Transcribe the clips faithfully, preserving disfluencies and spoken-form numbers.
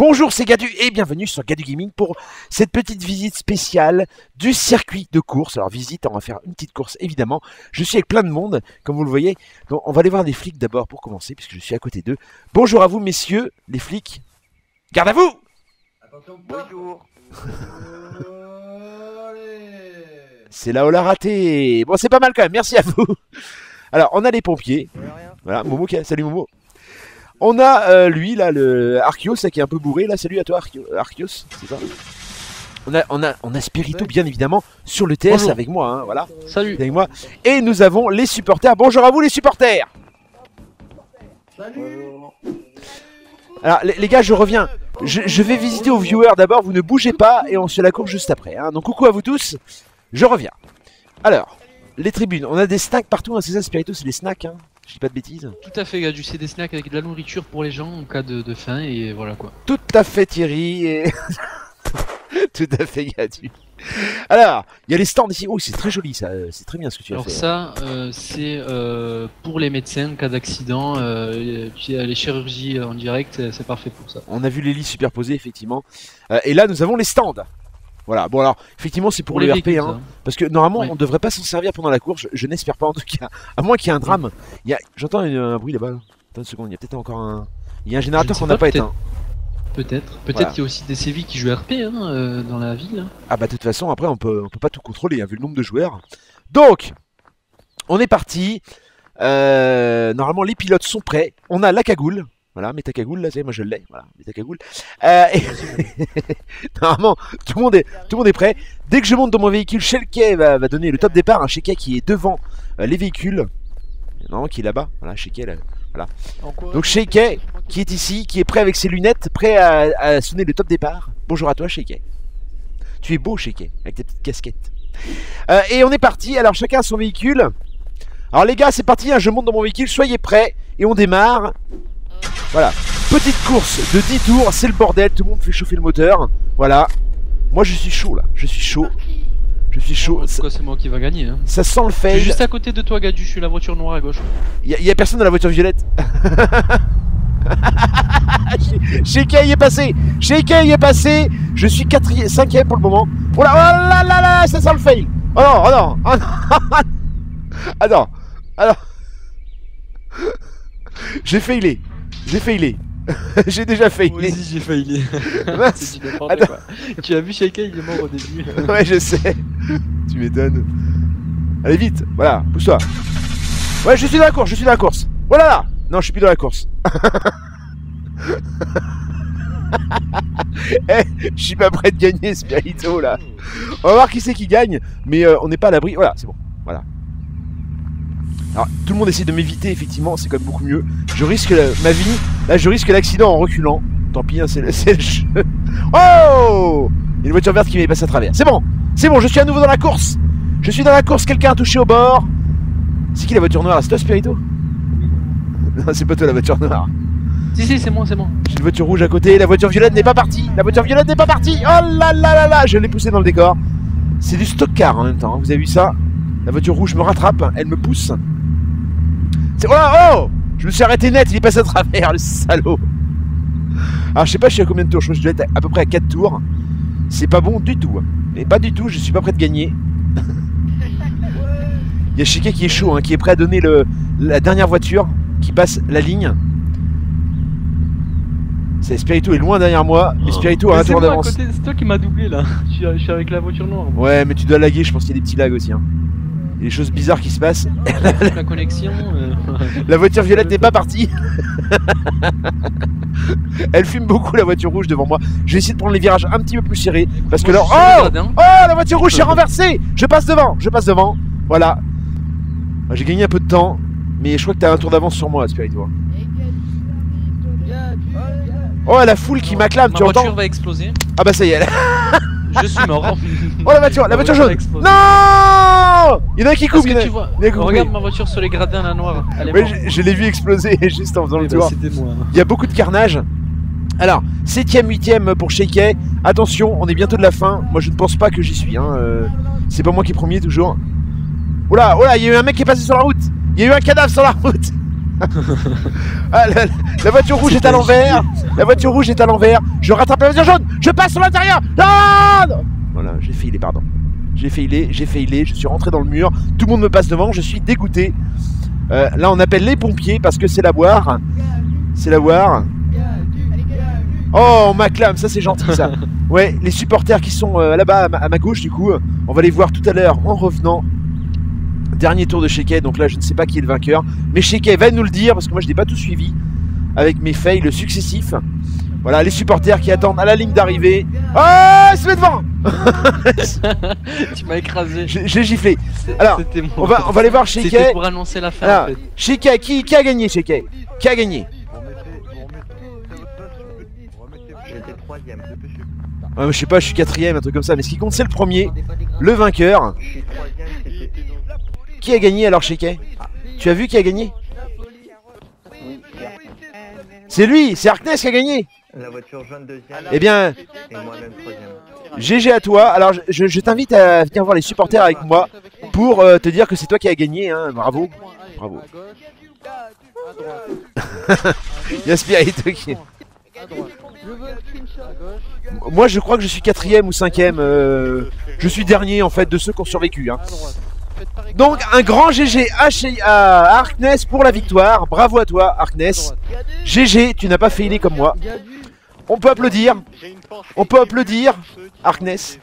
Bonjour, c'est Gadu et bienvenue sur Gadu Gaming pour cette petite visite spéciale du circuit de course. Alors visite, on va faire une petite course évidemment. Je suis avec plein de monde, comme vous le voyez. Donc on va aller voir les flics d'abord pour commencer, puisque je suis à côté d'eux. Bonjour à vous messieurs, les flics. Garde à vous. Bonjour. C'est là où l'a raté. Bon, c'est pas mal quand même, merci à vous. Alors, on a les pompiers. Voilà, Momo, qui a... salut Momo. On a euh, lui, là, le Archios, là, qui est un peu bourré. Là, salut à toi, Archios, Archios c'est ça. On a, on, a, on a Spirito, bien évidemment, sur le T S. Bonjour. Avec moi, hein, voilà. Salut. Avec moi. Et nous avons les supporters. Bonjour à vous, les supporters. Salut. Alors, les, les gars, je reviens. Je, je vais visiter aux viewers d'abord. Vous ne bougez pas et on se la courbe juste après. Hein. Donc, coucou à vous tous. Je reviens. Alors, les tribunes. On a des snacks partout. Hein, c'est ça, Spirito, c'est des snacks. Hein. Je dis pas de bêtises. Tout à fait, Gadu, c'est des snacks avec de la nourriture pour les gens en cas de, de faim et voilà quoi. Tout à fait, Thierry. Et... Tout à fait, Gadu. Alors, il y a les stands ici. Oh, c'est très joli ça. C'est très bien ce que tu as Alors fait. Alors ça, euh, c'est euh, pour les médecins en cas d'accident. Euh, les chirurgies en direct, c'est parfait pour ça. On a vu les lits superposés, effectivement. Euh, et là, nous avons les stands. Voilà, bon alors, effectivement c'est pour, pour le R P, hein, parce que normalement oui. on devrait pas s'en servir pendant la course, je, je n'espère pas en tout cas, à moins qu'il y ait un drame. Oui. J'entends un bruit là-bas, là. Attends une seconde, il y a peut-être encore un... Il y a un générateur qu'on n'a pas, pas éteint. Peut-être, peut-être voilà. qu'il y a aussi des C V qui jouent R P hein, euh, dans la ville. Hein. Ah bah de toute façon, après on peut, on peut pas tout contrôler, hein, vu le nombre de joueurs. Donc, on est parti, euh, normalement les pilotes sont prêts, on a la cagoule. Voilà, mets ta cagoule là, moi je l'ai, voilà, mets ta cagoule. Euh, et... Normalement, tout le, monde est, tout le monde est prêt. Dès que je monte dans mon véhicule, Shelkey va, va donner le top départ. Un Shelkey qui est devant euh, les véhicules. Normalement, qui est là-bas. Voilà, Shelkey là. Voilà. Donc Shelkey qui est ici, qui est prêt avec ses lunettes, prêt à, à sonner le top départ. Bonjour à toi, Shelkey. Tu es beau, Shelkey, avec ta petite casquette. Euh, et on est parti. Alors chacun a son véhicule. Alors les gars, c'est parti. Hein, je monte dans mon véhicule. Soyez prêts et on démarre. Voilà, petite course de dix tours, c'est le bordel, tout le monde fait chauffer le moteur. Voilà, moi je suis chaud là, je suis chaud. Je suis chaud. En tout cas, c'est moi qui va gagner. Hein. Ça sent le fail. Je suis juste à côté de toi, Gadu, je suis la voiture noire à gauche. Il y, y a personne dans la voiture violette. Shelkey est passé, Shelkey est passé. Je suis quatrième, cinquième pour le moment. Oh là, oh là là là, ça sent le fail. Oh non, oh non, oh non. Ah non, alors. J'ai failé. J'ai failé. J'ai déjà failé. Moi aussi j'ai failé. C'est du n'importe quoi. Tu as vu Shelkey, il est mort au début. Ouais, je sais. Tu m'étonnes. Allez vite, voilà, pousse-toi. Ouais, je suis dans la course, je suis dans la course. Voilà là. Non, je suis plus dans la course. Eh, je suis pas prêt de gagner, Spirito là. On va voir qui c'est qui gagne, mais euh, on n'est pas à l'abri. Voilà, c'est bon. Voilà. Alors, tout le monde essaie de m'éviter, effectivement, c'est quand même beaucoup mieux. Je risque la, ma vie, là je risque l'accident en reculant. Tant pis, hein, c'est le, le jeu. Oh, il y a une voiture verte qui m'est passée à travers. C'est bon, c'est bon, je suis à nouveau dans la course. Je suis dans la course, quelqu'un a touché au bord. C'est qui la voiture noire? C'est toi, Spirito? Non, c'est pas toi la voiture noire. Si, si, c'est moi, c'est moi. J'ai une voiture rouge à côté, la voiture violette n'est pas partie. La voiture violette n'est pas partie. Oh là là là là, je l'ai poussée dans le décor. C'est du stock car en même temps, hein. Vous avez vu ça? La voiture rouge me rattrape, elle me pousse. Oh, oh, je me suis arrêté net, il est passé à travers, le salaud. Alors je sais pas je suis à combien de tours, je crois que je dois être à peu près à quatre tours. C'est pas bon du tout. Mais pas du tout, je suis pas prêt de gagner. Il y a Shelkey qui est chaud, hein, qui est prêt à donner le, la dernière voiture qui passe la ligne. C'est Spirito est loin derrière moi, et Spirito a un tour d'avance. C'est toi qui m'as doublé là, je suis, je suis avec la voiture noire. Moi. Ouais mais tu dois laguer, je pense qu'il y a des petits lags aussi. Hein. Il y a des choses bizarres qui se passent. La connexion. Euh... La voiture violette n'est pas partie. Elle fume beaucoup la voiture rouge devant moi. Je vais essayer de prendre les virages un petit peu plus serrés. Parce moi, que là. Oh, oh la voiture rouge s'est renversée. Je passe devant. Je passe devant. Voilà. J'ai gagné un peu de temps. Mais je crois que tu as un tour d'avance sur moi, Spirito. Oh la foule qui m'acclame. Ma tu voiture entends? Va exploser. Ah bah ça y est. Je suis mort. Oh la voiture, la voiture jaune. Non, il y en a un qui coupe. Que tu vois regarde ma voiture sur les gradins la noire. Ouais, je, je l'ai vu exploser juste en faisant le tour. Il y a beaucoup de carnage. Alors, septième, huitième pour Shelkey. Attention, on est bientôt de la fin. Moi je ne pense pas que j'y suis. Hein. Euh, c'est pas moi qui est premier toujours. Oh là, oh là, il y a eu un mec qui est passé sur la route. Il y a eu un cadavre sur la route. Ah, la, la voiture rouge est à l'envers. La voiture rouge est à l'envers. Je rattrape la voiture jaune. Je passe sur l'intérieur. Ah non. Voilà, j'ai failli, pardon. J'ai failli, j'ai failli, je suis rentré dans le mur. Tout le monde me passe devant, je suis dégoûté. Euh, là, on appelle les pompiers parce que c'est la boire. C'est la boire. Oh, on m'acclame, ça c'est gentil ça. Ouais, les supporters qui sont euh, là-bas à, à ma gauche, du coup, on va les voir tout à l'heure en revenant. Dernier tour de Shekay, donc là je ne sais pas qui est le vainqueur. Mais Shekay va nous le dire parce que moi je n'ai pas tout suivi avec mes fails successifs. Voilà, les supporters qui attendent à la ligne d'arrivée. Oh, il se met devant. Tu m'as écrasé. J'ai giflé. Alors, on va, on va aller voir Shekay. C'était pour annoncer la fin. Alors, en fait. Shekay, qui, qui a gagné Shekay? Qui a gagné? J'étais troisième. euh, Je sais pas, je suis quatrième, un truc comme ça. Mais ce qui compte c'est le premier, le vainqueur. Je suis troisième, c'était... Qui a gagné alors Shekay? Tu as vu qui a gagné? C'est lui, c'est Harkness qui a gagné. La voiture jaune deuxième. Eh bien, Et moi-même troisième. G G à toi. Alors, je, je t'invite à venir voir les supporters avec moi pour euh, te dire que c'est toi qui as gagné. Hein. Bravo. Bravo. Il y a Spirito qui... Moi, je crois que je suis quatrième ou cinquième. Euh... Je suis dernier, en fait, de ceux qui ont survécu. Hein. Donc, un grand G G à, chez... à Harkness pour la victoire. Bravo à toi, Harkness. G G, tu n'as pas failé comme moi. On peut applaudir. On peut applaudir, Harkness.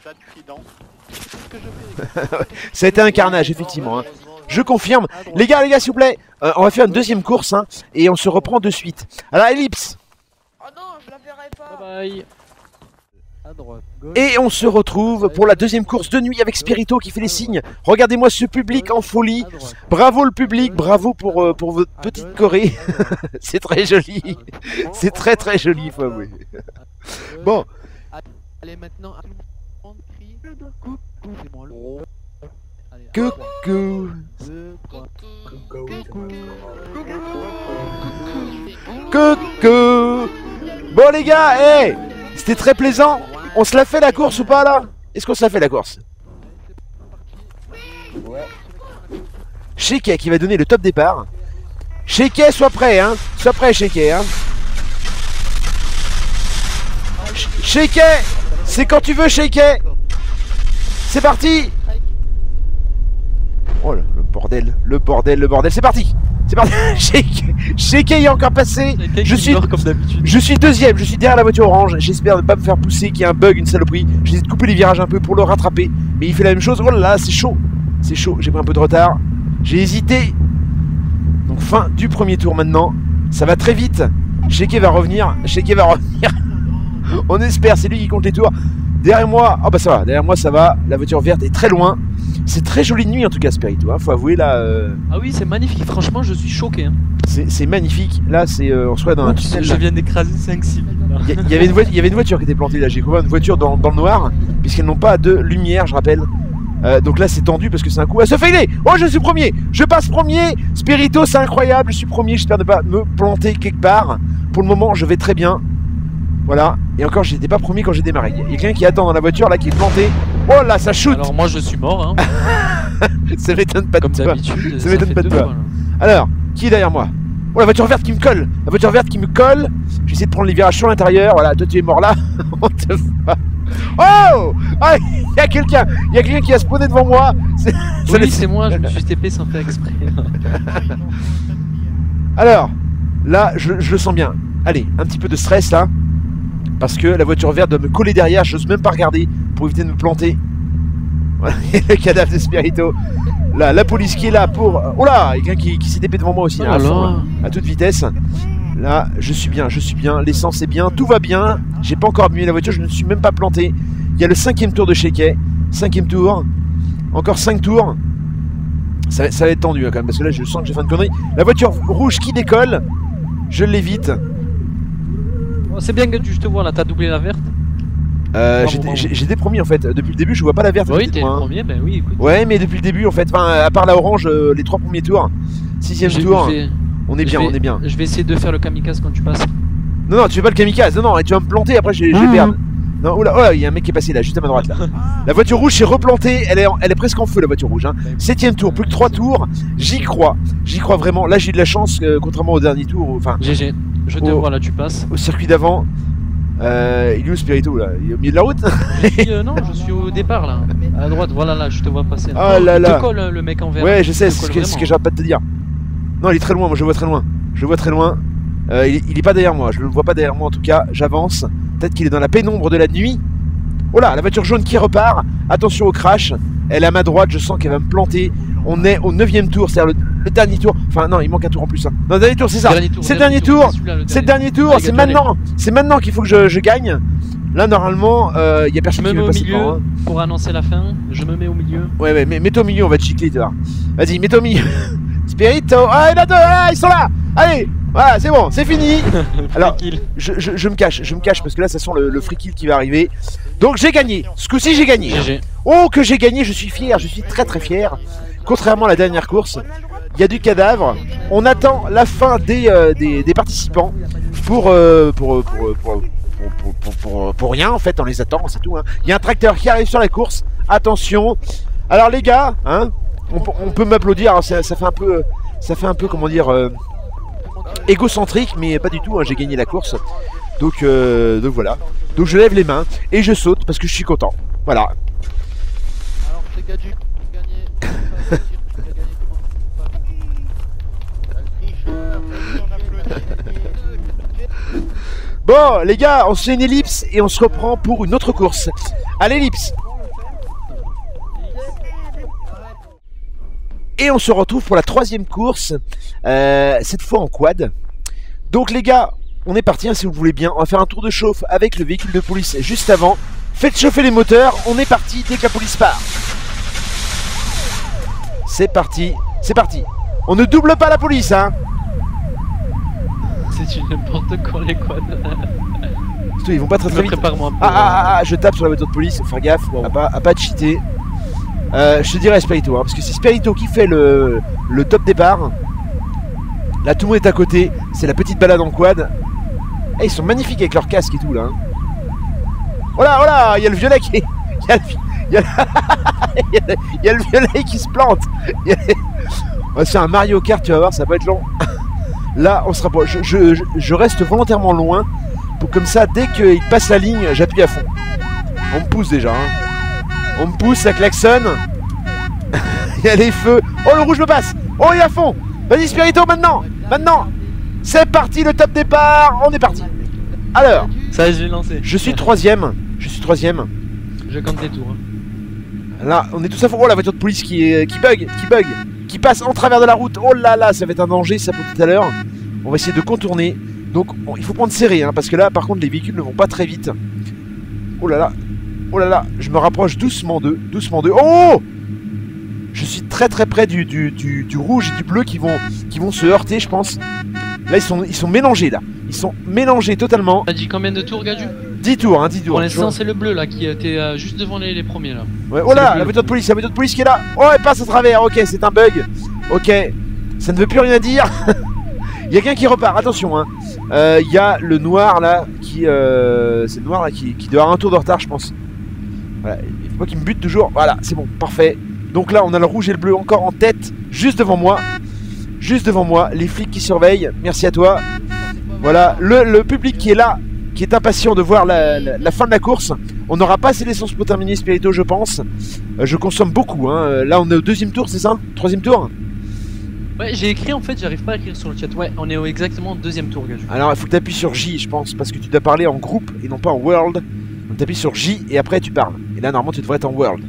Ça a été un carnage, effectivement. Hein. Je confirme. Les gars, les gars, s'il vous plaît, euh, on va faire une deuxième course hein, et on se reprend de suite. Alors, Ellipse. Oh non, je la verrai pas. Bye bye. À droite, gauche. Et on se retrouve pour la deuxième course de nuit avec Spirito qui fait les signes. Regardez-moi ce public en folie. Bravo le public, bravo pour, euh, pour votre petite Corée. C'est très joli. C'est très très joli, faut avouer. Bon. Allez, maintenant, à tout le monde crie. Coucou, c'est moi le gros. Allez, Coucou. deux, trois. Coucou. Bon les gars, hey, c'était très plaisant. On se l'a fait la course ou pas là? Est-ce qu'on se l'a fait la course? Ouais. Shekay qui va donner le top départ. Shekay, sois prêt, hein. Sois prêt, Shekay, hein. Shekay, c'est quand tu veux, Shekay. C'est parti. Oh là, le bordel, le bordel, le bordel. C'est parti. C'est parti. Shekay, Shekay est encore passé. Je suis, comme d'habitude. je suis deuxième. Je suis derrière la voiture orange. J'espère ne pas me faire pousser, qu'il y a un bug, une saloperie. J'essaie de couper les virages un peu pour le rattraper, mais il fait la même chose. Oh là là, c'est chaud. C'est chaud. J'ai pris un peu de retard. J'ai hésité. Donc fin du premier tour maintenant. Ça va très vite. Shekay va revenir. Shekay va revenir. On espère. C'est lui qui compte les tours. Derrière moi, oh bah ça va, derrière moi ça va, la voiture verte est très loin. C'est très joli de nuit en tout cas Spirito, hein, faut avouer là. Euh... Ah oui, c'est magnifique, franchement je suis choqué. Hein. C'est magnifique, là c'est, euh, on se voit dans un Oups, tunnel. je viens d'écraser cinq six. Il y, y, avait une il y avait une voiture qui était plantée là, j'ai trouvé une voiture dans, dans le noir, puisqu'elles n'ont pas de lumière, je rappelle. Euh, donc là c'est tendu parce que c'est un coup à se failer. Oh je suis premier, je passe premier. Spirito c'est incroyable, je suis premier, j'espère ne pas me planter quelque part. Pour le moment je vais très bien. Voilà, et encore j'étais pas premier quand j'ai démarré. Il y a quelqu'un qui attend dans la voiture là qui est planté. Oh là ça shoot. Alors moi je suis mort hein. Ça m'étonne pas de Comme toi. d'habitude. Ça m'étonne pas de toi. Alors, qui est derrière moi? Oh la voiture verte qui me colle. La voiture verte qui me colle. Je vais essayer de prendre les virages sur l'intérieur. Voilà, toi tu es mort là. On te voit. Oh ah, il y a quelqu'un. Il y a quelqu'un qui a spawné devant moi. Oui c'est moi, je me suis T P sans faire exprès. Alors, là je, je le sens bien. Allez, un petit peu de stress là. Parce que la voiture verte doit me coller derrière, j'ose même pas regarder pour éviter de me planter. Voilà, le cadavre de Spirito. Là, la police qui est là pour... Oh là, il y a quelqu'un qui, qui s'est T P devant moi aussi, Oh là, à, là fond, là. là, à toute vitesse. Là, je suis bien, je suis bien, l'essence est bien, tout va bien. J'ai pas encore abîmé la voiture, je ne suis même pas planté. Il y a le cinquième tour de Shekay. Cinquième tour. Encore cinq tours. Ça, va- ça va être tendu hein, quand même, parce que là je sens que j'ai fait une connerie. La voiture rouge qui décolle. Je l'évite. Oh, c'est bien que tu je te vois là, t'as doublé la verte. Euh, Bravo, j'étais- bravo. j'ai- J'étais premier en fait. Depuis le début, je vois pas la verte. à Bah oui, côté de t'es le moi, hein. premier, ben oui, écoute. Ouais, mais depuis le début en fait, enfin, à part la orange, euh, les trois premiers tours, sixième J'ai- tour, je vais- on est je bien, vais- on est bien. Je vais essayer de faire le kamikaze quand tu passes. Non, non, tu fais pas le kamikaze, non, non, et tu vas me planter après, je, je vais Mmh. perdre. Non, oula, oh, il y a un mec qui est passé là, juste à ma droite là. La voiture rouge s'est replantée, elle est, en- elle est presque en feu la voiture rouge. Hein. Septième tour, plus que trois tours, j'y crois. J'y crois vraiment. Là j'ai eu de la chance, euh, contrairement au dernier tour, enfin G G. Je te Oh. vois là, tu passes. au circuit d'avant. Euh, il est où Spirito là? Il est au milieu de la route? Et, euh, non, je suis au départ là. À droite, voilà là, je te vois passer. Ah là il là. te colle euh, le mec en vert. Ouais, je sais, Il te c'est ce colle que, ce vraiment. que j'arrête pas de te dire. Non, il est très loin, moi je le vois très loin. Je le vois très loin. Euh, il, est- il est pas derrière moi, je le vois pas derrière moi en tout cas. J'avance. Peut-être qu'il est dans la pénombre de la nuit. Oh là, la voiture jaune qui repart. Attention au crash. Elle est à ma droite, je sens qu'elle va me planter. On est au neuvième tour, c'est-à-dire le, le dernier tour. Enfin, non, il manque un tour en plus. Hein. Non, le dernier tour, c'est ça. Dernier tour, C'est le dernier tour, tour. c'est celui-là, le C'est le dernier. dernier tour, Ah, il c'est gagne, maintenant. C'est maintenant qu'il faut que je, je gagne. Là, normalement, il euh, y a Je personne me qui mets veut au passer milieu devant. Hein. pour annoncer la fin. Je me mets au milieu. Ouais, ouais, mais mets-toi au milieu, on va te chicler, tu vois. Vas-y, mets-toi au milieu. Spirito. Ah, il y en a deux, ah, ils sont là. Allez, voilà, c'est bon, c'est fini. Alors, Free kill. je, je, je me cache, je me cache parce que là, ça sent le, le free kill qui va arriver. Donc, j'ai gagné. Ce coup-ci, j'ai gagné. G G. Oh, que j'ai gagné, je suis fier, je suis très très fier. Contrairement à la dernière course, il y a du cadavre. On attend la fin des, euh, des, des participants pour, euh, pour, pour, pour, pour, pour, pour, pour- pour rien en fait, on les attend, c'est tout. Hein. Il y a un tracteur qui arrive sur la course, attention. Alors les gars, hein, on, peut- on peut m'applaudir, alors ça, ça fait un peu, ça fait un peu comment dire, euh, égocentrique, mais pas du tout, hein, j'ai gagné la course. Donc, euh, donc voilà, donc je lève les mains et je saute parce que je suis content. Voilà. Alors c'est Gadju qui a gagné. Tu vas gagner comment? Bon les gars, on se fait une ellipse et on se reprend pour une autre course. À l'ellipse. Et on se retrouve pour la troisième course, euh, cette fois en quad. Donc les gars, on est parti, hein, si vous le voulez bien. On va faire un tour de chauffe avec le véhicule de police juste avant. Faites chauffer les moteurs, on est parti dès que la police part. C'est parti, c'est parti. On ne double pas la police, hein. C'est une n'importe quoi les quads. Surtout, ils vont pas très Je très me vite. prépare moi. Ah, ah, ah, ah, je tape sur la voiture de police, faut faire gaffe, à pas, à pas cheater. Euh, je te dirais Spirito, hein, parce que c'est Spirito qui fait le, le top départ. Là, tout le monde est à côté, c'est la petite balade en quad. Eh, ils sont magnifiques avec leur casque et tout là. Hein. Oh là, oh là, il y a le violet qui est. Il y a le, il y a le- il y a le- il y a le violet qui se plante. Il y a- On va se faire un Mario Kart, tu vas voir, ça va pas être long. Là, on se rapproche. Je, je, je- je reste volontairement loin pour comme ça, dès qu'il passe la ligne, j'appuie à fond. On me pousse déjà. Hein. On me pousse, ça klaxonne. Il y a les feux. Oh, le rouge me passe. Oh, il est à fond. Vas-y, Spirito, maintenant. Maintenant. C'est parti, le top départ. On est parti. Alors, Ça y est, je l'ai lancé. je suis troisième. Je suis troisième. Je compte les tours. hein. Là, on est tous à fond. Oh, la voiture de police qui, est, qui bug, qui bug, qui passe en travers de la route. Oh là là, ça va être un danger, ça pour tout à l'heure. On va essayer de contourner. Donc, on- il faut prendre serré, hein, parce que là, par contre, les véhicules ne vont pas très vite. Oh là là, oh là là, je me rapproche doucement d'eux, doucement d'eux. Oh! Je suis très très près du, du, du, du rouge et du bleu qui vont, qui vont se heurter, je pense. Là, ils sont, ils sont mélangés, là. Ils sont mélangés totalement. T'as dit combien de tours, Gadju? dix tours, hein, dix tours. Pour l'instant, c'est le bleu là qui était euh, juste devant les, les premiers là. Ouais, oh c'est là, le bleu. la voiture de police, la voiture de police qui est là. Oh, elle passe à travers. Ok, c'est un bug. Ok, ça ne veut plus rien dire. Il y a quelqu'un qui repart. Attention, hein. Euh, Il y a le noir là qui, euh, c'est le noir là qui, qui doit avoir un tour de retard, je pense. Voilà, il faut pas qu'il me bute toujours. Voilà, c'est bon, parfait. Donc là, on a le rouge et le bleu encore en tête, juste devant moi, juste devant moi. Les flics qui surveillent. Merci à toi. Voilà, le, le public qui est là, qui est impatient de voir la, la, la fin de la course. On n'aura pas assez d'essence pour terminer Spirito, je pense. Euh, je consomme beaucoup. Hein. Là, on est au deuxième tour, c'est ça? Troisième tour? Ouais, j'ai écrit en fait, j'arrive pas à écrire sur le chat. Ouais, on est au exactement deuxième tour, Gadju. Alors, il faut que tu appuies sur J, je pense, parce que tu dois parler en groupe et non pas en world. Donc, tu appuies sur J et après, tu parles. Et là, normalement, tu devrais être en world.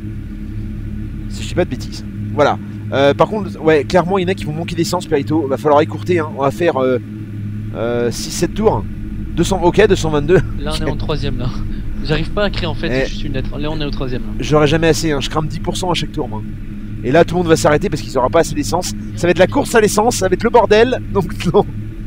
Si je dis pas de bêtises. Voilà. Euh, par contre, ouais, clairement, il y en a qui vont manquer d'essence, Spirito. Va falloir écourter. Hein. On va faire euh, euh, six sept tours. deux cents, ok, deux cent vingt-deux. Là, on est en troisième là. J'arrive pas à écrire en fait, Eh. c'est juste une lettre. Là, on est au troisième là. J'aurai jamais assez, hein. Je crame dix pour cent à chaque tour, moi. Et là, tout le monde va s'arrêter parce qu'ils n'auront pas assez d'essence. Ça va être la course à l'essence, ça va être le bordel. Donc, non.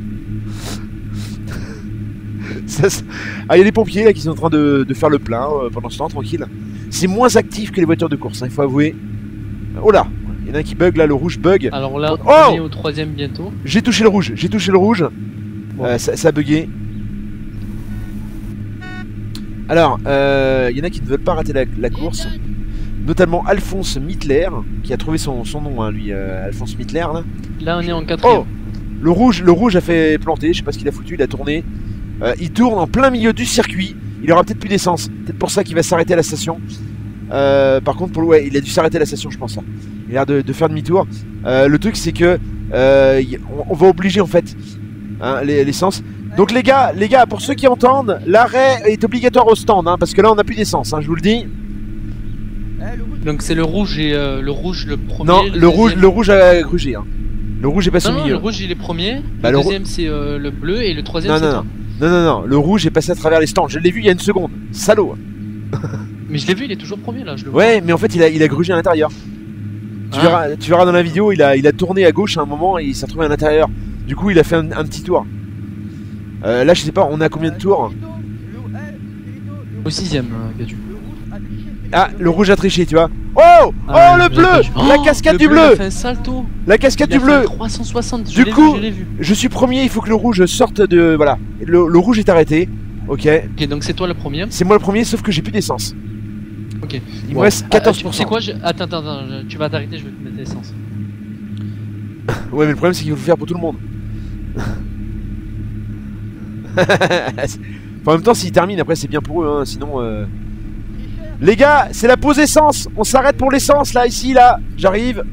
Ça, ça- Ah, il y a les pompiers là qui sont en train de, de faire le plein euh, pendant ce temps, tranquille. C'est moins actif que les voitures de course, hein, il faut avouer. Oh là, il y en a un qui bug là, le rouge bug. Alors là, Oh on est au troisième bientôt. J'ai touché le rouge, j'ai touché le rouge. Bon. Euh, ça, ça a bugué. Alors, il euh, y en a qui ne veulent pas rater la, la course, notamment Alphonse Mittler, qui a trouvé son, son nom, hein, lui, euh, Alphonse Mittler. Là. Là, on est en quatrième. Oh, le rouge, le rouge a fait planter, je sais pas ce qu'il a foutu, il a tourné. Euh, il tourne en plein milieu du circuit, il aura peut-être plus d'essence, peut-être pour ça qu'il va s'arrêter à la station. Euh, par contre, pour le, ouais, il a dû s'arrêter à la station, je pense. Là. Il a l'air de, de faire demi-tour. Euh, le truc, c'est que euh, on, on va obliger en fait hein, l'essence. Donc les gars, les gars, pour ceux qui entendent, l'arrêt est obligatoire au stand, hein, parce que là on n'a plus d'essence, hein, je vous le dis. Donc c'est le rouge et euh, le rouge le premier. Non, le, le rouge, deuxième... le rouge a grugé. Hein. Le rouge est passé non, au non, milieu. le rouge il est premier. Bah, le le deuxième c'est euh, le bleu et le troisième non, c'est non, toi. non, non, non, non, le rouge est passé à travers les stands. Je l'ai vu il y a une seconde. Salaud. Mais je l'ai vu, il est toujours premier là. Je le vois. Ouais, mais en fait il a, il a grugé à l'intérieur. Tu, Ah. verras, tu verras dans la vidéo, il a, il a tourné à gauche à un moment et il s'est retrouvé à l'intérieur. Du coup, il a fait un, un petit tour. Euh, là, je sais pas, on a combien de tours? Au sixième, euh, Gadu. Ah, le rouge a triché, tu vois. Oh, oh, Ah, le j'ai bleu, pas vu. la Oh, cascade le du bleu. bleu, Il a fait un salto. la cascade Il a du fait un bleu. trois cent soixante. Du Je l'ai coup- vu, je l'ai vu. Je suis premier, il faut que le rouge sorte de, voilà. Le, le rouge est arrêté. Ok, Ok, donc c'est toi le premier. c'est moi le premier, sauf que j'ai plus d'essence. Ok. Il me Bon. reste Ah, quatorze tu pour sais cent. quoi je... Attends, attends, attends, je- tu vas t'arrêter, je vais te mettre l'essence. Ouais, mais le problème c'est qu'il faut le faire pour tout le monde. Enfin, en même temps, s'ils terminent, après c'est bien pour eux, hein, sinon. Euh... Les gars, c'est la pause essence. On s'arrête pour l'essence là, ici, là. J'arrive.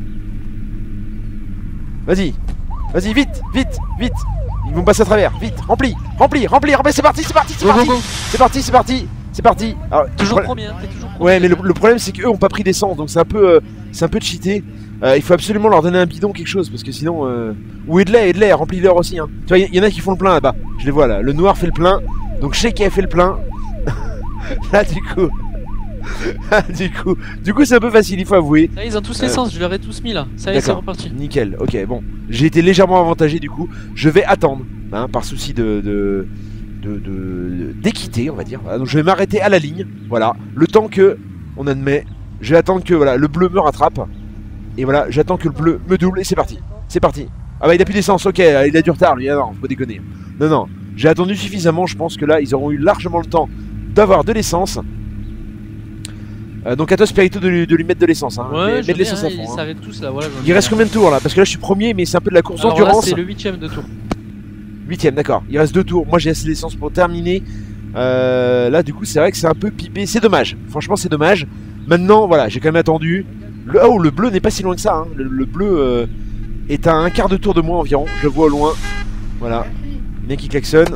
Vas-y, vas-y, vite, vite, vite. Ils vont passer à travers. Vite, remplis, remplis, remplis, remplis. C'est parti, c'est parti, c'est Go, go, parti. go. C'est parti, c'est parti, c'est parti. Alors, Toujours le pro- premier, hein, t'es toujours premier. Ouais, mais le, le problème c'est qu'eux ont pas pris d'essence, donc c'est un peu, euh, c'est un peu cheaté. Euh, il faut absolument leur donner un bidon, quelque chose, parce que sinon, euh... ou aide-les, aide-les, remplis-leur aussi. Hein. Tu vois, il y, y en a qui font le plein là-bas. Je les vois là. Le noir fait le plein, donc Sheik a fait le plein. Là, du coup, Ah, du coup, du coup, c'est un peu facile, il faut avouer. Là, ils ont tous Euh, l'essence, je leur ai tous mis là. Ça y est, c'est d'accord. reparti. Nickel. Ok, bon, j'ai été légèrement avantagé du coup. Je vais attendre, hein, par souci de, de, de, de- d'équité, on va dire. Voilà, donc je vais m'arrêter à la ligne. Voilà, le temps que, on admet, je vais attendre que voilà le bleu me rattrape. Et voilà, j'attends que le bleu me double et c'est parti. C'est parti. Ah bah il a plus d'essence, ok, il a du retard lui. Ah non, faut déconner. Non non, j'ai attendu suffisamment. Je pense que là ils auront eu largement le temps d'avoir de l'essence. Euh, donc à toi Spirito de lui, de lui mettre de l'essence. Hein. Ouais, Mets- je mets de vais, l'essence hein, à ils fond. Hein. s'arrêtent tous là. Voilà, j'en ai Il reste rien. combien de tours là? Parce que là je suis premier, mais c'est un peu de la course Alors là, d'endurance. c'est le huitième de tour. Huitième, d'accord. Il reste deux tours. Moi j'ai assez d'essence pour terminer. Euh, là du coup c'est vrai que c'est un peu pipé. C'est dommage. Franchement c'est dommage. Maintenant voilà, j'ai quand même attendu. Le, oh le bleu n'est pas si loin que ça. Hein. Le, le bleu euh, est à un quart de tour de moi environ. Je le vois au loin. Voilà. Il y en a qui klaxonne.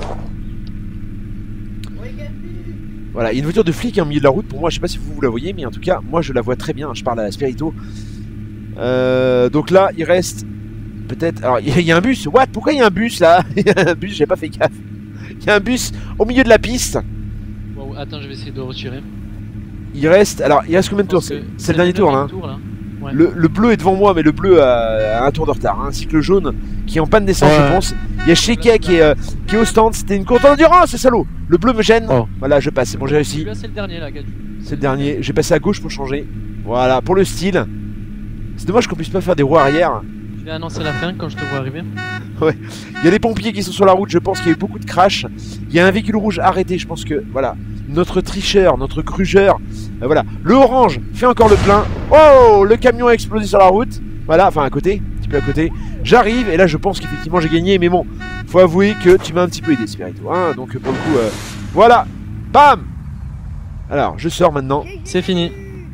Voilà, il y a une voiture de flic hein, au milieu de la route. Pour moi, je sais pas si vous, vous la voyez, mais en tout cas, moi je la vois très bien. Je parle à Spirito. Euh, donc là, il reste peut-être. Alors, il y, y a un bus. What? Pourquoi il y a un bus là? Il y a un bus, j'ai pas fait gaffe. Il y a un bus au milieu de la piste. Wow, attends, je vais essayer de retirer. Il reste. Alors, il reste combien de tours? Parce que C'est le dernier tour là. tour, là. Ouais. Le, le bleu est devant moi, mais le bleu a, a un tour de retard, hein, ainsi que le jaune qui est en panne d'essence, Ouais. je pense. Il y a Sheke qui est, euh, qui est au stand. C'était une course d'endurance, c'est salaud. Le bleu me gêne. Oh. Voilà, je passe. C'est bon, j'ai réussi. Celui-là, c'est le dernier là, Gadu. C'est le dernier. J'ai passé à gauche pour changer. Voilà, pour le style. C'est dommage qu'on puisse pas faire des roues arrière. Je vais annoncer la fin quand je te vois arriver. Il y a des pompiers qui sont sur la route. Je pense qu'il y a eu beaucoup de crash. Il y a un véhicule rouge arrêté. Je pense que voilà, notre tricheur, notre grugeur. euh, voilà, le orange fait encore le plein. Oh, le camion a explosé sur la route. Voilà, enfin à côté, un petit peu à côté. J'arrive et là je pense qu'effectivement j'ai gagné. Mais bon, faut avouer que tu m'as un petit peu aidé, Spirito. Hein, donc pour le coup, euh, voilà, bam. Alors, je sors maintenant. C'est fini.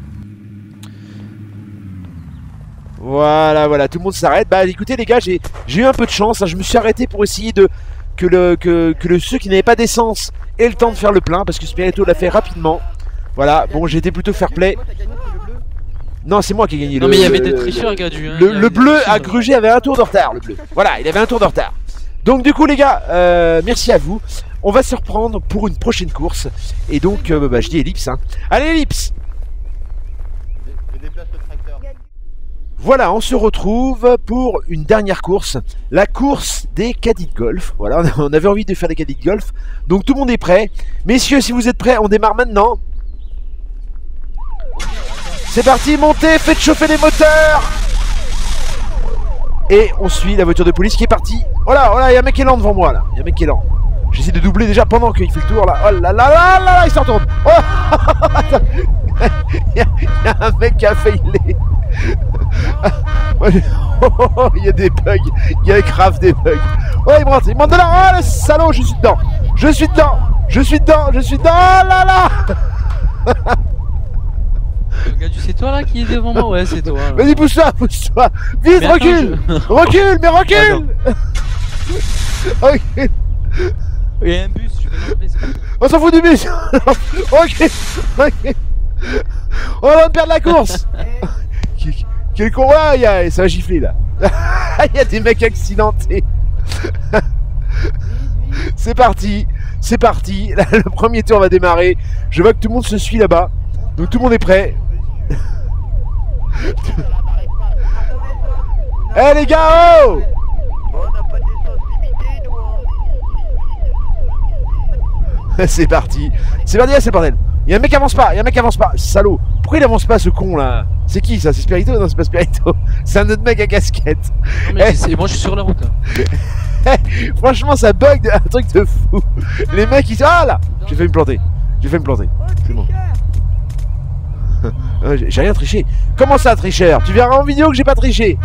Voilà, voilà, tout le monde s'arrête. Bah écoutez les gars, j'ai j'ai eu un peu de chance. Hein. Je me suis arrêté pour essayer de que le que, que le ceux qui n'avaient pas d'essence aient le temps de faire le plein parce que Spirito l'a fait rapidement. Voilà, bon j'ai été plutôt fair play. Non, c'est moi qui ai gagné. Non, le, mais il y avait le- des tricheurs, Gadu. Hein. le, Il y avait le des bleu tricheurs. à Gruger avait un tour de retard, le bleu. Voilà, il avait un tour de retard. Donc du coup les gars, euh, merci à vous. On va se reprendre pour une prochaine course. Et donc, euh, bah, je dis ellipse. Hein. Allez ellipse. Je déplace le tracteur. Voilà, on se retrouve pour une dernière course, la course des caddies de golf. Voilà, on avait envie de faire des caddies de golf, donc tout le monde est prêt. Messieurs, si vous êtes prêts, on démarre maintenant. C'est parti, montez, faites chauffer les moteurs. Et on suit la voiture de police qui est partie. Oh là, oh là, il y a un mec qui est lent devant moi là, il y a un mec qui est lent. J'essaie de doubler déjà pendant qu'il fait le tour là. Oh là là là là là, il se retourne. Oh attends. Il y, a, il y a un mec qui a failli. Oh, il y a des bugs. Il y a grave des bugs. Oh, il me rentre, il me rentre de là. Oh le salaud, je suis dedans. Je suis dedans. Je suis dedans. Je suis dedans. Oh là là. Regarde, c'est toi là qui est devant moi? Ouais, c'est toi. Vas-y, pousse-toi, pousse-toi. Vite, Mais attends, recule. je- Recule, mais recule. Recule. Il y a un bus, je vais l'enlever. c'est pas grave. On s'en fout du bus. Ok, ok. On va perdre la course. Quel con. Ouais, y a- ça va gifler là. Il y a des mecs accidentés. C'est parti. C'est parti. Là, le premier tour va démarrer. Je vois que tout le monde se suit là-bas. Donc tout le monde est prêt. Eh les gars, oh. Bon, on n'a pas d'essence limitée, nous. hein. C'est parti. C'est parti, là, c'est le bordel. Il y a un mec qui avance pas, il y a un mec qui avance pas. Salaud. Pourquoi il avance pas ce con là? C'est qui ça? C'est Spirito? Non, c'est pas Spirito. C'est un autre mec à casquette. Non, mais c'est- moi je suis sur la route. hein. Franchement, ça bug de... un truc de fou. Les mecs ils... Ah là. J'ai fait me planter. J'ai fait me planter. Oh, C'est bon. tricheur. Euh, j'ai- J'ai rien triché. Comment ça, tricheur? Tu verras en vidéo que j'ai pas triché.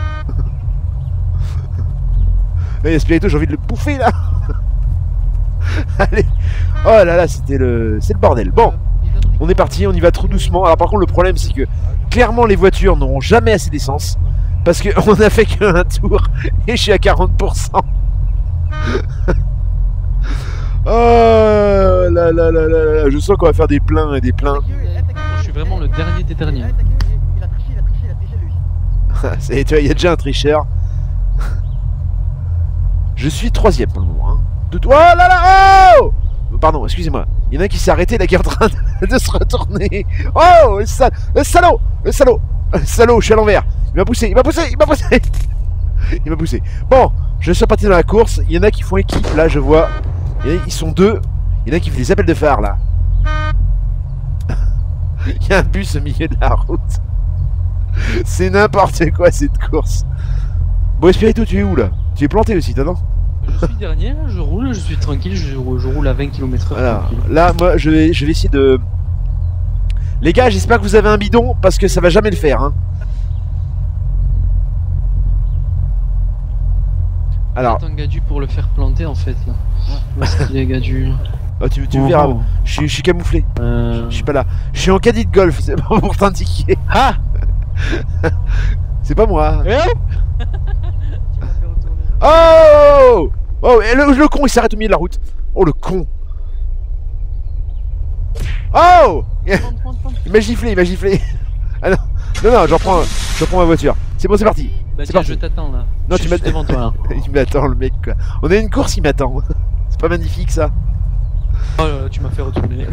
Mais Spirito, j'ai envie de le bouffer là. Allez. Oh là là, c'était le... C'est le bordel. Bon. On est parti, on y va trop doucement. Alors par contre le problème c'est que clairement les voitures n'auront jamais assez d'essence. Parce qu'on a fait qu'un tour et je suis à quarante pour cent. Oh là là là là là. Je sens qu'on va faire des pleins et des pleins. Moi, je suis vraiment le dernier des derniers. Il a triché, il a triché, il a triché lui. C'est- tu vois, il y a déjà un tricheur. Je suis troisième pour le moment. Hein. De... Oh là là. Oh pardon, excusez-moi. Il y en a un qui s'est arrêté là qui est en train de, de se retourner. Oh le, sal... le salaud. Le salaud. Le salaud, je suis à l'envers. Il m'a poussé, il m'a poussé, il m'a poussé. Il m'a poussé. Bon, je suis parti dans la course. Il y en a qui font équipe là, je vois. Il y en a- Ils sont deux. Il y en a qui font des appels de phare là. Il y a un bus au milieu de la route. C'est n'importe quoi cette course. Bon, Espirito, tu es où là? Tu es planté aussi, toi non? Je suis dernier, je roule, je suis tranquille, je, je roule à vingt kilomètres heure. Voilà. tranquille. Là, moi, je vais, je vais essayer de. Les gars, j'espère que vous avez un bidon parce que ça va jamais le faire. Hein. Alors, J'attends Gadu pour le faire planter en fait. Là. Où est-ce qu'il est Gadu? oh, tu, tu me verras. Je suis, je suis camouflé. Euh... Je suis pas là. Je suis en caddie de golf. C'est pas pour t'indiquer. Ah. C'est pas moi. Tu m'as fait retourner. Oh Oh et le, le con il s'arrête au milieu de la route. Oh le con. Oh Prends, prends, prends. Il m'a giflé, il m'a giflé. Ah non, non, non, j'en prends, j'en prends ma voiture. C'est bon, c'est parti. Bah C'est tiens, parti. je t'attends là. Non, je tu suis m'as- juste devant toi là. Il m'attend le mec quoi. On a une course, il m'attend. C'est pas magnifique ça. Oh, là, tu m'as fait retourner.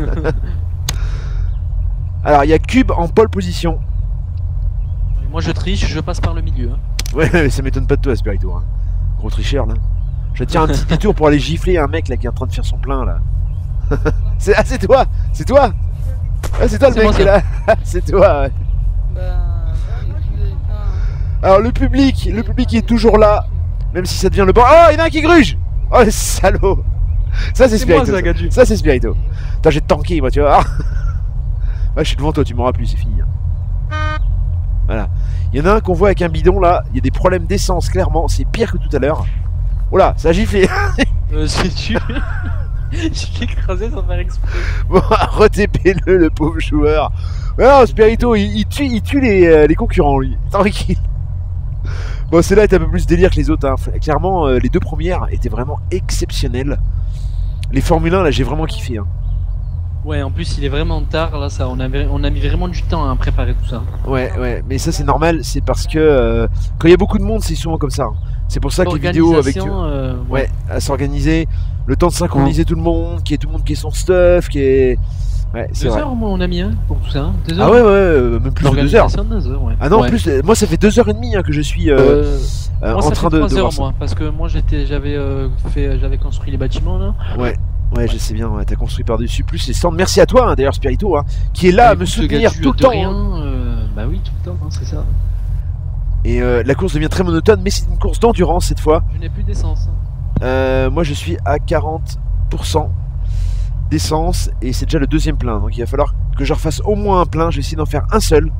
Alors il y a Cube en pole position. Moi je triche, je passe par le milieu. hein. Ouais, mais ça m'étonne pas de toi, Spirito. Hein. Gros tricheur là. Je tiens un petit détour pour aller gifler un mec là qui est en train de faire son plein là. C'est ah c'est toi, c'est toi. Ah c'est toi le C'est mec moi, qui est là. C'est toi. Ouais. Bah, excusez, ah. Alors le public, le public est toujours là, même si ça devient le banc. Oh, il y en a un qui gruge. Oh le salaud. Ça c'est C'est moi, Spirito. ça, Ça, Gadu. Ça, c'est Spirito. Attends, j'ai tanké moi, tu vois. Ouais, je suis devant toi, tu m'auras plus, c'est fini. Voilà. Il y en a un qu'on voit avec un bidon là, il y a des problèmes d'essence clairement, c'est pire que tout à l'heure. Oh là, ça a giflé. Euh, c'est tué. J'ai écrasé sans faire exprès. Bon, re-T P-le, le pauvre joueur. Ouais, non, Spirito, il, il tue, il tue les, euh, les concurrents, lui. Tranquille. Bon, celle-là est un peu plus délire que les autres. Hein. Clairement, euh, les deux premières étaient vraiment exceptionnelles. Les Formule un, là, j'ai vraiment kiffé. Hein. Ouais, en plus il est vraiment tard là, ça, on, avait, on a mis vraiment du temps à préparer tout ça. Ouais, ouais, mais ça, c'est normal. C'est parce que euh, quand il y a beaucoup de monde, c'est souvent comme ça. Hein. C'est pour ça que les vidéos avec. L'organisation, euh, Ouais, à s'organiser. Le temps de synchroniser tout le monde, qu'il y ait tout le monde qui ait son stuff, qui est. Ouais, c'est Deux vrai. heures moi, on a mis hein, pour tout ça. hein. Deux heures. Ah ouais, ouais, euh, même plus de deux heures. L'organisation, deux heures, ouais. Ah non, Ouais. plus, euh, moi ça fait deux heures et demie hein, que je suis euh, Euh, euh, moi en ça train fait de, trois de heures voir ça. moi, parce que moi j'étais, j'avais euh, fait, j'avais construit les bâtiments là. Ouais, ouais, je sais bien, ouais, t'as construit par-dessus plus les stands. Merci à toi hein, d'ailleurs Spirito, hein, qui est là à me Écoute, soutenir Gadu, tout le de temps. rien, hein. euh, bah oui, tout le temps, hein, c'est ça. Et euh, la course devient très monotone, mais c'est une course d'endurance cette fois. Je n'ai plus d'essence. Euh, moi je suis à quarante, pour cent d'essence et c'est déjà le deuxième plein. Donc il va falloir que je refasse au moins un plein. Je vais essayer d'en faire un seul.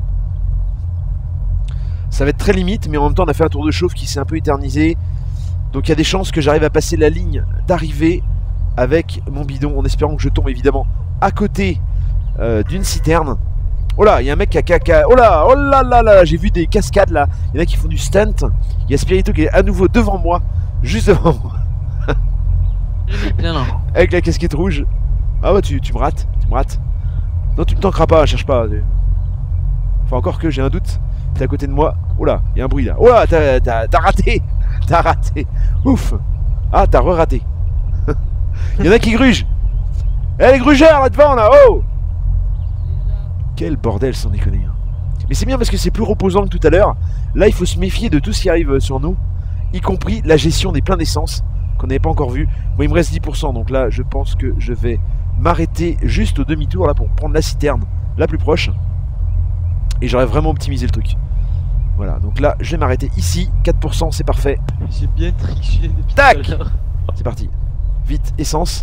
Ça va être très limite, mais en même temps on a fait un tour de chauffe qui s'est un peu éternisé. Donc il y a des chances que j'arrive à passer la ligne d'arrivée avec mon bidon, en espérant que je tombe évidemment à côté euh, d'une citerne. Oh là, il y a un mec qui a caca. Oh là, oh là là là, j'ai vu des cascades là. Il y en a qui font du stunt. Il y a Spirito qui est à nouveau devant moi, juste devant moi. Bien là. Avec la casquette rouge. Ah ouais, tu, tu me rates, tu me rates. Non, tu me tanqueras pas, cherche pas. Enfin, encore que j'ai un doute. T'es à côté de moi. Oh là, il y a un bruit là. Oh là, t'as, t'as, t'as raté. T'as raté. Ouf. Ah, t'as re-raté. Il y en a qui grugent. Eh, les grugeurs là devant là, oh. Quel bordel, sans déconner. Mais c'est bien parce que c'est plus reposant que tout à l'heure. Là, il faut se méfier de tout ce qui arrive sur nous, y compris la gestion des pleins d'essence qu'on n'avait pas encore vu. Bon, il me reste dix pour cent, donc là, je pense que je vais m'arrêter juste au demi-tour là pour prendre la citerne la plus proche. Et j'aurais vraiment optimisé le truc. Voilà, donc là, je vais m'arrêter ici. quatre pour cent, c'est parfait. J'ai bien triché depuis Tac. tout à l'heure. C'est parti. Vite, essence.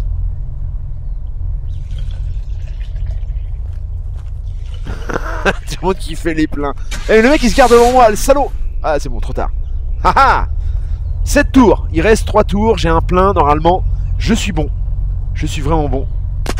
Tout le monde qui fait les pleins. Et le mec il se garde devant moi, le salaud. Ah c'est bon, trop tard. Haha. sept tours, il reste trois tours, j'ai un plein normalement. Je suis bon. Je suis vraiment bon.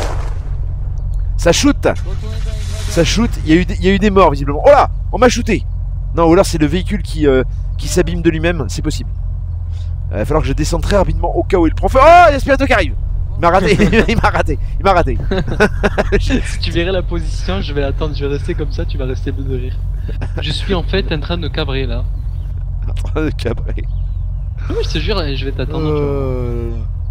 Ça shoot. Ça shoot, il y a eu des, il y a eu des morts visiblement. Oh là, on m'a shooté. Non, ou alors c'est le véhicule qui, euh, qui s'abîme de lui-même, c'est possible. Il euh, va falloir que je descende très rapidement au cas où il prend feu. Oh, il y a Spirito qui arrive. Il m'a raté, il m'a raté, il m'a raté. Si tu verrais la position, je vais attendre, je vais rester comme ça, tu vas rester bleu de rire. Je suis en fait en train de cabrer là. En train de cabrer. Oui, je te jure, je vais t'attendre. Euh...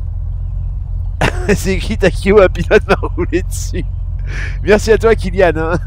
C'est écrit Takio, un pilote m'a roulé dessus. Merci à toi Kylian. Hein.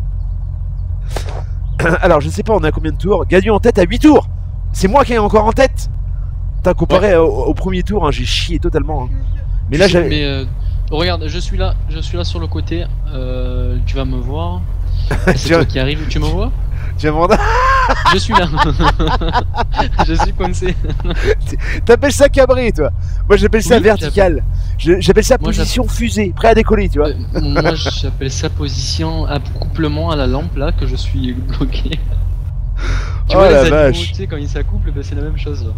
Alors je sais pas, on est à combien de tours? Gagnon en tête à huit tours. C'est moi qui est encore en tête. T'as comparé ouais. au, au premier tour, hein, j'ai chié totalement. Hein. Mais là j'avais... Mais euh, regarde, je suis là, je suis là sur le côté, euh, tu vas me voir. C'est toi qui arrive, tu me vois? Tu vas me rendre... Je suis là. Je suis coincé. T'appelles ça cabré toi? Moi j'appelle ça oui, vertical. J'appelle ça moi, position fusée, prêt à décoller tu vois. Euh, moi j'appelle ça position accouplement à la lampe là que je suis bloqué. Tu oh vois la les vache. animaux, tu sais, quand ils s'accouplent, ben, c'est la même chose.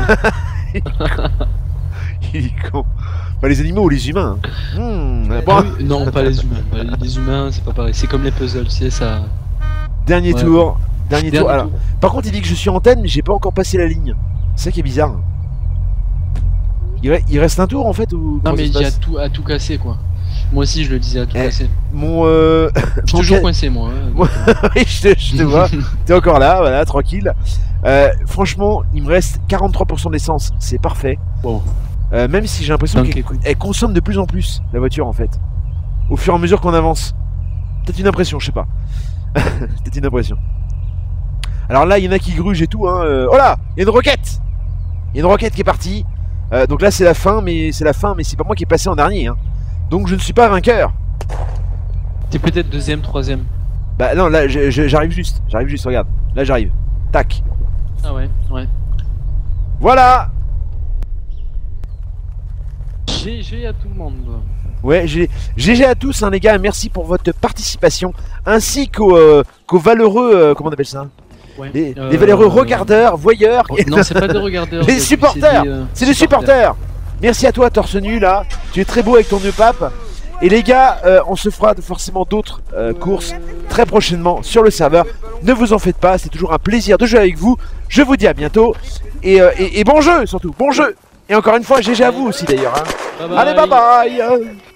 Il est con. Pas les animaux ou les humains. Mmh, bon. Ah oui, non, pas les humains. Les humains, c'est pas pareil. C'est comme les puzzles, tu sais, ça. Dernier ouais. tour. Dernier, Dernier tour. Alors, tour. par contre, il dit que je suis en antenne, mais j'ai pas encore passé la ligne. C'est ça qui est bizarre. Il, il reste un tour en fait ou non, mais il y a tout à tout casser quoi. Moi aussi, je le disais à tout eh, casser. Mon. Euh... Je suis toujours coincé, moi. Hein, oui, je te, je te vois. T'es encore là, voilà, tranquille. Euh, franchement, il me reste quarante-trois pour cent d'essence. C'est parfait. Bon. Euh, même si j'ai l'impression qu'elle elle consomme de plus en plus la voiture en fait, au fur et à mesure qu'on avance. Peut-être une impression, je sais pas. Peut-être une impression. Alors là, il y en a qui grugent et tout. Hein. Euh... Oh là, il y a une roquette. Il y a une roquette qui est partie. Euh, donc là, c'est la fin, mais c'est la fin, mais c'est pas moi qui est passé en dernier. Hein. Donc je ne suis pas vainqueur. T'es peut-être deuxième, troisième. Bah non, là, j'arrive juste. J'arrive juste. Regarde. Là, j'arrive. Tac. Ah ouais, ouais. Voilà. G G à tout le monde. Ouais, G G à tous hein, les gars, merci pour votre participation, ainsi qu'aux euh, qu'aux valeureux, euh, comment on appelle ça ouais. les, euh, les valeureux regardeurs, voyeurs. Oh, non, c'est pas des regardeurs. Les supporters, c'est des supporters. Merci à toi, torse nu là, tu es très beau avec ton nœud pape. Et les gars, euh, on se fera forcément d'autres euh, courses très prochainement sur le serveur. Ne vous en faites pas, c'est toujours un plaisir de jouer avec vous. Je vous dis à bientôt et, euh, et, et bon jeu surtout, bon jeu. Et encore une fois, G G à vous aussi d'ailleurs. Hein. Bye bye. Allez, bye bye.